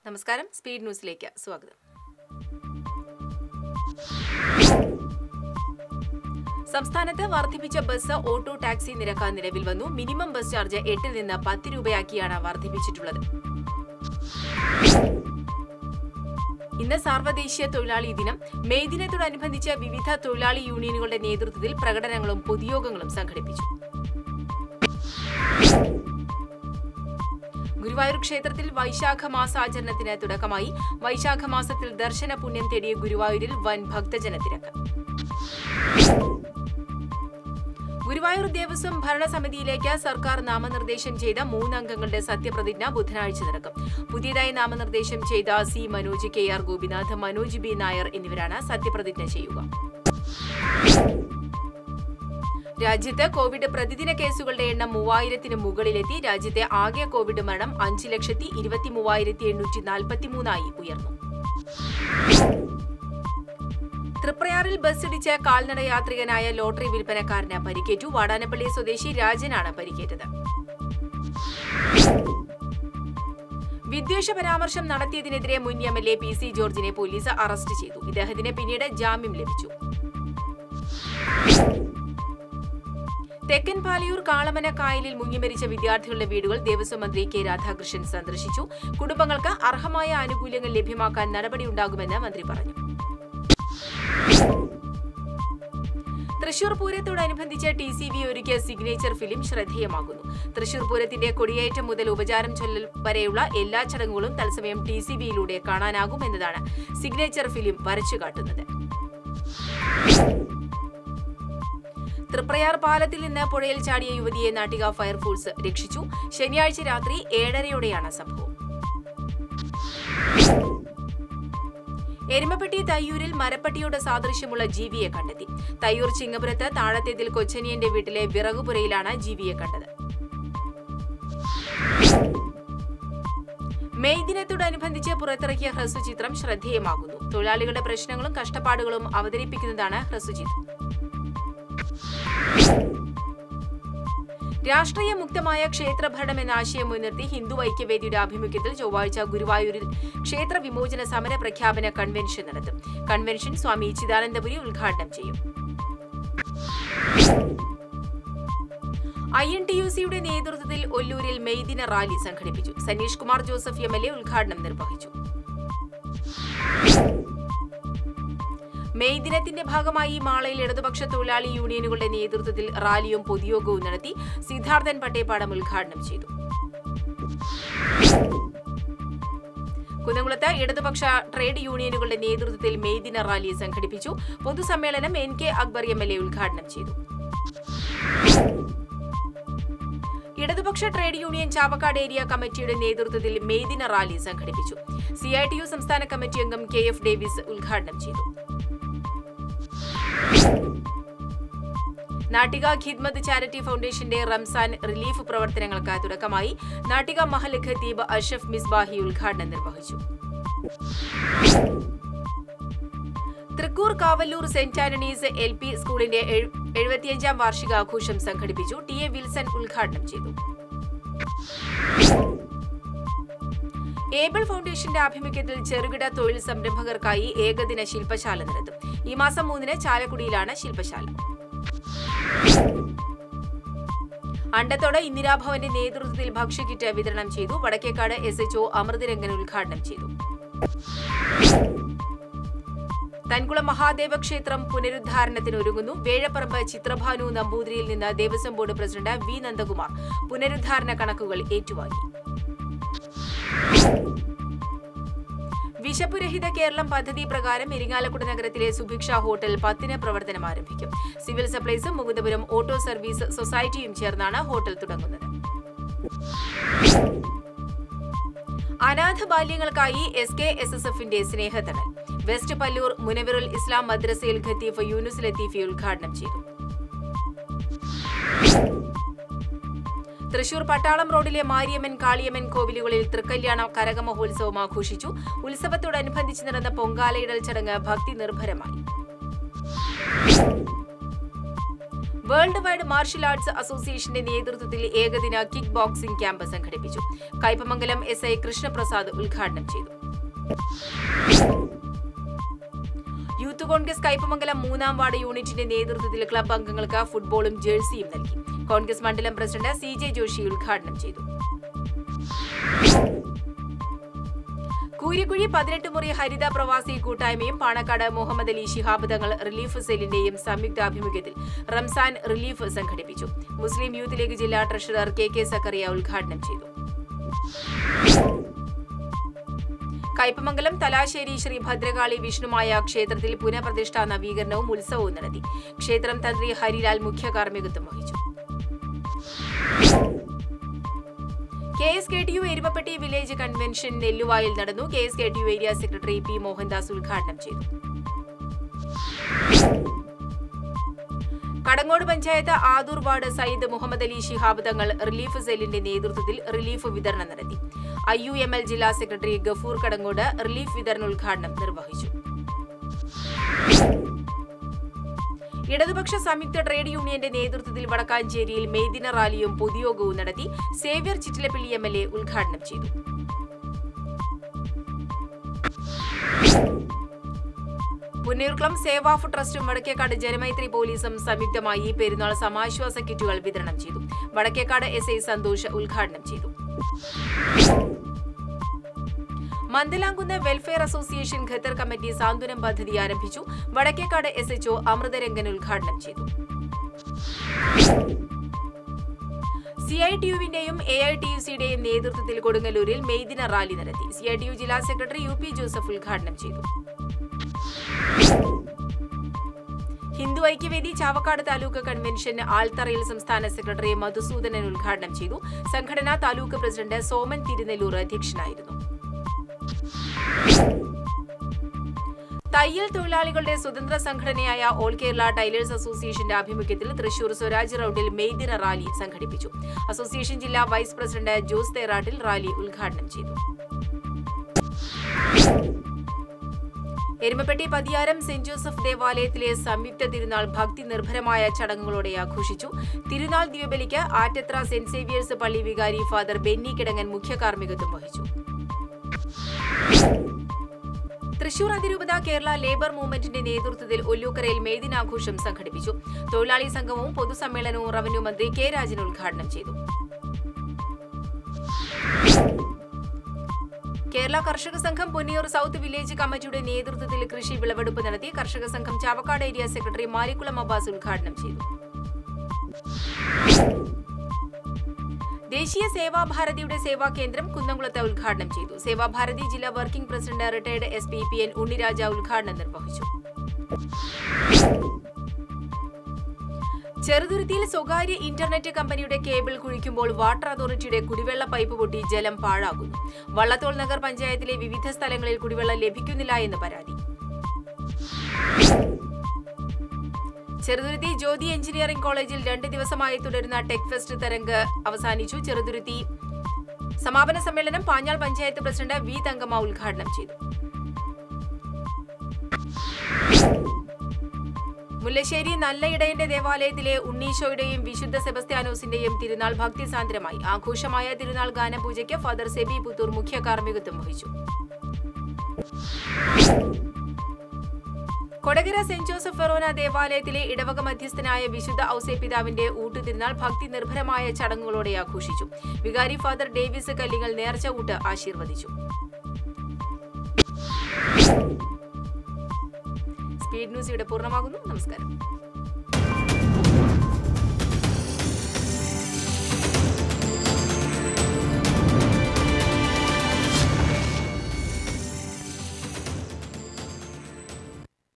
നമസ്കാരം, സ്പീഡ് ന്യൂസിലേക്ക് സ്വാഗതം. സംസ്ഥാനത്ത് വർദ്ധിപ്പിച്ച ബസ്, ഓട്ടോ, ടാക്സി നിരക്ക് നിലവിൽ വന്നു. മിനിമം ബസ് ചാർജ് 8 നിന്ന് 10 രൂപയാക്കിയാണ് വർദ്ധിപ്പിച്ചിട്ടുള്ളത്. ഇന്ന് സാർവദേശീയ തൊഴിലാളി ദിനം. മെയ് ദിനത്തോടനുബന്ധിച്ച് വിവിധ തൊഴിലാളി യൂണിയനുകളുടെ നേതൃത്വത്തിൽ പ്രകടനങ്ങളും പൊതുയോഗങ്ങളും സംഘടിപ്പിച്ചു. ഗുരുവായൂർ ക്ഷേത്രത്തിൽ വൈശാഖ മാസാചരണത്തിന് തുടക്കമായി. വൈശാഖ മാസത്തിൽ ദർശന പുണ്യം തേടിയ ഗുരുവായൂരിൽ വൻ ഭക്തജന തിരക്ക്. ഗുരുവായൂർ ദേവസ്വം ഭരണസമിതിയിലേക്ക് സർക്കാർ നാമനിർദ്ദേശം ചെയ്ത 3 അംഗങ്ങളുടെ സത്യപ്രതിജ്ഞ ബുധനാഴ്ച നടക്കും. പുതിയതായി നാമനിർദ്ദേശം ചെയ്ത C Manoj, KR Gopinath, Manoj B Nair എന്നിവരാണ് സത്യപ്രതിജ്ഞ ചെയ്യുക. രാജ്യത്ത് കോവിഡ് പ്രതിദിന കേസുകളുടെ എണ്ണം 3000-ന് മുകളിലെത്തി. രാജ്യത്തെ ആകെ കോവിഡ് മരണം 5,23,843 ഉയർന്നു. തൃപ്രയാറിൽ ബസ്സിടിച്ച് കാൽനട യാത്രികനായ ലോട്ടറി വിൽപ്പനക്കാരന് പരിക്കേറ്റു. വാടാനപ്പള്ളി സ്വദേശി രാജനാണ് പരിക്കേറ്റത്. വിദ്വേഷ പരാമർശം നടത്തിയതിനെതിരെ മുൻ MLA PC ജോർജിനെ പോലീസ് അറസ്റ്റ് ചെയ്തു. ഇദ്ദേഹത്തിന് പിന്നീട് ജാമ്യം ലഭിച്ചു. തെക്കൻ പാലയൂർ കാളമന കായലിൽ മുങ്ങിമരിച്ച വിദ്യാർത്ഥികളുടെ വീടുകൾ ദേവസ്വം മന്ത്രി K രാധാകൃഷ്ണൻ സന്ദർശിച്ചു. കുടുംബങ്ങൾക്ക് അർഹമായ ആനുകൂല്യങ്ങൾ ലഭ്യമാക്കാൻ നടപടിയുണ്ടാകുമെന്ന് മന്ത്രി പറഞ്ഞു. തൃശൂർ പൂരത്തോടനുബന്ധിച്ച് TCV ഒരുക്കിയ സിഗ്നേച്ചർ ഫിലിം ശ്രദ്ധേയമാകുന്നു. തൃശൂർ പൂരത്തിന്റെ കൊടിയേറ്റം മുതൽ ഉപചാരം ചൊല്ലൽ വരെയുള്ള എല്ലാ ചടങ്ങുകളും തത്സമയം TCVയിലൂടെ കാണാനാകും എന്നതാണ് സിഗ്നേച്ചർ ഫിലിം വരച്ചുകാട്ടുന്നത്. തൃപ്രയാർ പാലത്തിൽ നിന്ന് പുഴയിൽ ചാടിയ യുവതിയെ നാട്ടിക ഫയർഫോഴ്സ് രക്ഷിച്ചു. ശനിയാഴ്ച രാത്രി 7:30യോടെയാണ് സംഭവം. എരുമപ്പെട്ടി തയ്യൂരിൽ മരപ്പട്ടിയുടെ സാദൃശ്യമുള്ള ജീവിയെ കണ്ടെത്തി. തയ്യൂർ ചിങ്ങപുരത്ത് താഴത്തേതിൽ കൊച്ചനിയന്റെ വീട്ടിലെ വിറകുപുരയിലാണ് ജീവിയെ കണ്ടത്. മെയ് ദിനത്തോടനുബന്ധിച്ച് പുറത്തിറക്കിയ ഹ്രസ്വചിത്രം ശ്രദ്ധേയമാകുന്നു. തൊഴിലാളികളുടെ പ്രശ്നങ്ങളും കഷ്ടപ്പാടുകളും അവതരിപ്പിക്കുന്നതാണ് ഹ്രസ്വചിത്രം. രാഷ്ട്രീയ മുക്തമായ ക്ഷേത്രഭരണം എന്ന ആശയം മുൻനിർത്തി ഹിന്ദു ഐക്യവേദിയുടെ ആഭിമുഖ്യത്തിൽ ചൊവ്വാഴ്ച ഗുരുവായൂരിൽ ക്ഷേത്ര വിമോചന സമര പ്രഖ്യാപന കൺവെൻഷൻ നടത്തും. കൺവെൻഷൻ സ്വാമി ചിദാനന്ദപുരി ഉദ്ഘാടനം ചെയ്യും. INTUCയുടെ നേതൃത്വത്തിൽ ഒല്ലൂരിൽ മെയ് ദിന റാലി സംഘടിപ്പിച്ചു. സനീഷ് കുമാർ ജോസഫ് MLA ഉദ്ഘാടനം നിർവഹിച്ചു. മെയ് ദിനത്തിന്റെ ഭാഗമായി മാളയിൽ ഇടതുപക്ഷ തൊഴിലാളി യൂണിയനുകളുടെ നേതൃത്വത്തിൽ റാലിയും പൊതുയോഗവും നടത്തി. സിദ്ധാർത്ഥൻ പട്ടേപ്പാടം ഉദ്ഘാടനം ചെയ്തു. കുന്നംകുളത്ത് ഇടതുപക്ഷ ട്രേഡ് യൂണിയനുകളുടെ നേതൃത്വത്തിൽ മെയ് ദിന റാലി സംഘടിപ്പിച്ചു. പൊതുസമ്മേളനം NK അക്ബർ MLA ഉദ്ഘാടനം ചെയ്തു. ഇടതുപക്ഷ ട്രേഡ് യൂണിയൻ ചാവക്കാട് ഏരിയ കമ്മിറ്റിയുടെ നേതൃത്വത്തിൽ മെയ് ദിന റാലി സംഘടിപ്പിച്ചു. CITU സംസ്ഥാന കമ്മിറ്റി അംഗം KF ഡേവിസ് ഉദ്ഘാടനം ചെയ്തു. നാട്ടിക ഖിദ്മത്ത് ചാരിറ്റി ഫൗണ്ടേഷന്റെ റംസാൻ റിലീഫ് പ്രവർത്തനങ്ങൾക്ക് തുടക്കമായി. നാട്ടിക മഹൽ ഖത്തീബ് അഷ്റഫ് മിസ്ബാഹി ഉദ്ഘാടനം നിർവഹിച്ചു. Thrikkur Kavallur saint Antony's LP സ്കൂളിന്റെ 75ാം വാർഷികാഘോഷം സംഘടിപ്പിച്ചു. TA വിൽസൺ ഉദ്ഘാടനം ചെയ്തു. ഏബിൾ ഫൗണ്ടേഷന്റെ ആഭിമുഖ്യത്തിൽ ചെറുകിട തൊഴിൽ സംരംഭകർക്കായി ഏകദിന ശില്പശാല നടത്തും. ഈ മാസം 3-ന് ചാലക്കുടിയിലാണ് ശില്പശാല. അണ്ടത്തോട് ഇന്ദിരാഭവന്റെ നേതൃത്വത്തിൽ ഭക്ഷ്യക്കിറ്റ് വിതരണം ചെയ്തു. വടക്കേക്കാട് SHO അമൃതരംഗൻ ഉദ്ഘാടനം ചെയ്തു. തൻകുളം മഹാദേവ ക്ഷേത്രം പുനരുദ്ധാരണത്തിനൊരുങ്ങുന്നു. വേഴപ്പറമ്പ് ചിത്രഭാനു നമ്പൂതിരിയിൽ നിന്ന് Devaswom board president V Nandakumar പുനരുദ്ധാരണ കണക്കുകൾ ഏറ്റുവാങ്ങി. വിശപ്പുരഹിത കേരളം പദ്ധതി പ്രകാരം ഇരിങ്ങാലക്കുട നഗരത്തിലെ സുഭിക്ഷ ഹോട്ടൽ 10-ന് പ്രവർത്തനം ആരംഭിക്കും. സിവിൽ സപ്ലൈസും മുകുന്ദപുരം ഓട്ടോ സർവീസ് സൊസൈറ്റിയും ചേർന്നാണ് ഹോട്ടൽ തുടങ്ങുന്നത്. അനാഥ ബാല്യങ്ങൾക്കായി SKSSFന്റെ സ്നേഹത്തണൽ. വെസ്റ്റ് പല്ലൂർ മുനവിറുൽ ഇസ്ലാം മദ്രസയിൽ ഖത്തീഫ് യൂനുസ് ലത്തീഫി ഉദ്ഘാടനം ചെയ്തു. തൃശൂർ പട്ടാളം റോഡിലെ മാരിയമ്മൻ, കാളിയമ്മൻ കോവിലുകളിൽ തൃക്കല്യാണ കരക മഹോത്സവം ആഘോഷിച്ചു. ഉത്സവത്തോടനുബന്ധിച്ച് നടന്ന പൊങ്കാലയിടൽ ചടങ്ങ് ഭക്തി നിർഭരമായി. വേൾഡ് വൈഡ് മാർഷൽ ആർട്സ് അസോസിയേഷന്റെ നേതൃത്വത്തിൽ ഏകദിന കിക്ക് ബോക്സിംഗ് ക്യാമ്പ് സംഘടിപ്പിച്ചു. കയ്പമംഗലം SI കൃഷ്ണപ്രസാദ് ഉദ്ഘാടനം ചെയ്തു. യൂത്ത് കോൺഗ്രസ് കയ്പമംഗലം 3-ാം വാർഡ് യൂണിറ്റിന്റെ നേതൃത്വത്തിൽ ക്ലബ് അംഗങ്ങൾക്ക് ഫുട്ബോളും ജേഴ്സിയും നൽകി. കോൺഗ്രസ് മണ്ഡലം പ്രസിഡന്റ് CJ ജോഷി ഉദ്ഘാടനം ചെയ്തു. കൂരിക്കുഴി 18 മുറി ഹരിത പ്രവാസി കൂട്ടായ്മയും പാണക്കാട് മുഹമ്മദ് അലി ശിഹാബ് തങ്ങൾ റിലീഫ് സെല്ലിന്റെയും സംയുക്താഭിമുഖ്യത്തിൽ റംസാൻ റിലീഫ് സംഘടിപ്പിച്ചു. മുസ്ലിം യൂത്ത് ലീഗ് ജില്ലാ ട്രഷറർ KK സക്കറിയ ഉദ്ഘാടനം ചെയ്തു. കയ്പമംഗലം തലാശ്ശേരി ശ്രീ ഭദ്രകാളി വിഷ്ണുമായ ക്ഷേത്രത്തിൽ പുനഃപ്രതിഷ്ഠാ നവീകരണവും ഉത്സവവും നടത്തി. ക്ഷേത്രം തന്ത്രി ഹരിലാൽ മുഖ്യ കാർമ്മികത്വം വഹിച്ചു. KSKTU എരുമപ്പെട്ടി വില്ലേജ് കൺവെൻഷൻ നെല്ലുവായിൽ നടന്നു. KSKTU area secretary P Mohandas ഉദ്ഘാടനം ചെയ്തു. കടങ്ങോട് പഞ്ചായത്ത് ആദൂർ വാർഡ് സയ്യിദ് മുഹമ്മദ് അലി ശിഹാബ് തങ്ങൾ റിലീഫ് സെല്ലിന്റെ നേതൃത്വത്തിൽ റിലീഫ് വിതരണം നടത്തി. IUML ജില്ലാ സെക്രട്ടറി ഗഫൂർ കടങ്ങോട് റിലീഫ് വിതരണോദ്ഘാടനം നിർവഹിച്ചു. ഇടതുപക്ഷ സംയുക്ത ട്രേഡ് യൂണിയന്റെ നേതൃത്വത്തിൽ വടക്കാഞ്ചേരിയിൽ മെയ്ദിന റാലിയും പൊതുയോഗവും നടത്തി. സേവ്യർ ചിറ്റിലപ്പള്ളി MLA ഉദ്ഘാടനം ചെയ്തു. പുന്നയൂർക്കുളം സേവ് ഓഫ് ട്രസ്റ്റും വടക്കേക്കാട് ജനമൈത്രി പോലീസും സംയുക്തമായി പെരുന്നാൾ സമാശ്വാസ കിറ്റുകൾ വിതരണം ചെയ്തു. വടക്കേക്കാട് SI സന്തോഷ് ഉദ്ഘാടനം ചെയ്തു. Mandalamkunnu welfare association Qatar committee സാന്ത്വനം പദ്ധതി ആരംഭിച്ചു. വടക്കേക്കാട് SHO അമൃതരംഗൻ ഉദ്ഘാടനം ചെയ്തു. CITU-വിന്റെയും AITUC-യുടെയും നേതൃത്വത്തിൽ കൊടുങ്ങല്ലൂരിൽ മെയ്ദിന റാലി നടത്തി. CITU ജില്ലാ സെക്രട്ടറി UP ജോസഫ് ഉദ്ഘാടനം ചെയ്തു. ഹിന്ദു ഐക്യവേദി ചാവക്കാട് താലൂക്ക് കൺവെൻഷൻ ആൽത്തറയിൽ സംസ്ഥാന സെക്രട്ടറി മധുസൂദനൻ ഉദ്ഘാടനം ചെയ്തു. സംഘടനാ താലൂക്ക് പ്രസിഡന്റ് സോമൻ തിരുനെല്ലൂർ അധ്യക്ഷനായിരുന്നു. തയ്യൽ തൊഴിലാളികളുടെ സ്വതന്ത്ര സംഘടനയായ ഓൾ കേരള ടൈലേഴ്സ് അസോസിയേഷന്റെ ആഭിമുഖ്യത്തിൽ തൃശൂർ സ്വരാജ് റൌണ്ടിൽ മെയ്ദിന റാലി സംഘടിപ്പിച്ചു. അസോസിയേഷൻ ജില്ലാ vice president Jose Therattil rally ഉദ്ഘാടനം ചെയ്തു. എരുമപ്പെട്ടി പതിയാരം സെന്റ് ജോസഫ് ദേവാലയത്തിലെ സംയുക്ത തിരുനാൾ ഭക്തി നിർഭരമായ ചടങ്ങുകളോടെ ആഘോഷിച്ചു. തിരുനാൾ ദിവ്യബലിക്ക് ആറ്റത്ര സെന്റ് സേവിയേഴ്സ് പള്ളി വികാരി ഫാദർ ബെന്നി കിടങ്ങൻ മുഖ്യ കാർമ്മികത്വം വഹിച്ചു. തൃശൂർ അതിരൂപത കേരള ലേബർ മൂവ്മെന്റിന്റെ നേതൃത്വത്തിൽ ഒല്ലൂക്കരയിൽ മെയ്ദിനാഘോഷം സംഘടിപ്പിച്ചു. തൊഴിലാളി സംഗമവും പൊതുസമ്മേളനവും റവന്യൂ മന്ത്രി K രാജൻ ഉദ്ഘാടനം ചെയ്തു. കേരള കർഷക സംഘം പൊന്നിയൂർ സൗത്ത് വില്ലേജ് കമ്മിറ്റിയുടെ നേതൃത്വത്തിൽ കൃഷി വിളവെടുപ്പ് നടത്തി. കർഷക സംഘം ചാവക്കാട് ഏരിയ സെക്രട്ടറി മാരിക്കുളം അബ്ബാസ് ഉദ്ഘാടനം ചെയ്തു. ദേശീയ സേവാഭാരതിയുടെ സേവാ കേന്ദ്രം കുന്നംകുളത്ത് ഉദ്ഘാടനം ചെയ്തു. സേവാഭാരതി ജില്ലാ working president retired SP PN Unniraja ഉദ്ഘാടനം നിർവഹിച്ചു. ചെറുതുരുത്തിയിൽ സ്വകാര്യ ഇന്റർനെറ്റ് കമ്പനിയുടെ കേബിൾ കുഴിക്കുമ്പോൾ വാട്ടർ അതോറിറ്റിയുടെ കുടിവെള്ള പൈപ്പ് പൊട്ടി ജലം പാഴാകുന്നു. വള്ളത്തോൾ നഗർ പഞ്ചായത്തിലെ വിവിധ സ്ഥലങ്ങളിൽ കുടിവെള്ളം ലഭിക്കുന്നില്ല എന്ന് പരാതി. ചെറുതുരുത്തി ജ്യോതി എഞ്ചിനീയറിംഗ് കോളേജിൽ 2 ദിവസമായി തുടരുന്ന ടെക് ഫെസ്റ്റ് തരംഗ് അവസാനിച്ചു. ചെറുതുരുത്തി സമാപന സമ്മേളനം പാഞ്ഞാൾ പഞ്ചായത്ത് പ്രസിഡന്റ് V തങ്കമ്മ ഉദ്ഘാടനം ചെയ്തു. മുല്ലശ്ശേരി നല്ല ഇടയന്റെ ദേവാലയത്തിലെ ഉണ്ണീശോയുടെയും വിശുദ്ധ സെബസ്ത്യാനോസിന്റെയും തിരുനാൾ ഭക്തിസാന്ദ്രമായി. ആഘോഷമായ തിരുനാൾ ഗാനപൂജയ്ക്ക് ഫാദർ സെബി പുത്തൂർ മുഖ്യ കാർമ്മികത്വം വഹിച്ചു. കൊടകര സെന്റ് ജോസഫ് ഫെറോന ദേവാലയത്തിലെ ഇടവക മധ്യസ്ഥനായ വിശുദ്ധ ഔസേപിതാവിന്റെ ഊട്ടുതിരുനാൾ ഭക്തി നിർഭരമായ ചടങ്ങുകളോടെ ആഘോഷിച്ചു. വികാരി ഫാദർ ഡേവിസ് കല്ലിങ്ങൽ നേർച്ച ഊട്ട് ആശീർവദിച്ചു. സ്പീഡ് ന്യൂസ് ഇവിടെ പൂർണ്ണമാകുന്നു. നമസ്കാരം.